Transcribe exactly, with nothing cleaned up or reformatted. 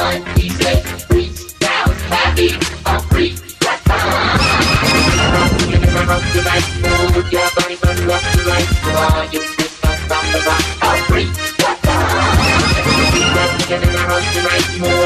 one. He said, freestyle happy, a freak. Tonight, move your body from left to right. While you twist from the back, a freak. Tonight, move